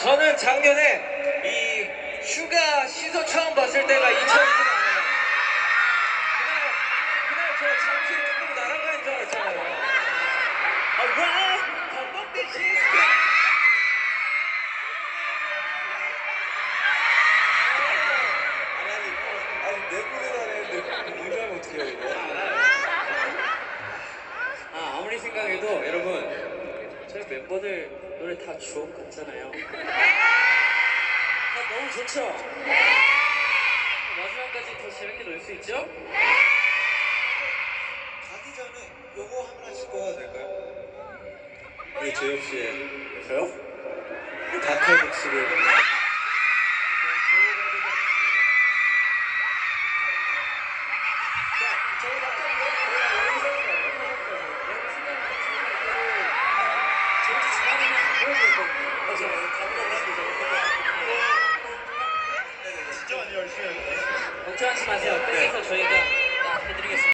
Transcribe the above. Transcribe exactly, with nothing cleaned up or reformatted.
저는 작년에 이 슈가 시소 처음 봤을 때가 이천이년 아니에요. 그날, 그날 저 잠실 조금 날아가는 줄 알았잖아요. Alright, 밥 먹듯이 시스템. 아니 내 무대도 안 했는데 뭔지 알면 어떡해요 이거. 아, 아무리 생각해도 여러분 저희 멤버들 노래 다 주옥 같잖아요. 아, 너무 좋죠? 마지막까지 더 재밌게 놀 수 있죠? 가기 전에 요거 하나씩 꺼야 될까요? 우리 재엽 씨의 저요? 닭칼국수를. 걱정하지 마세요. 뺏겨서 저희가 다 해드리겠습니다.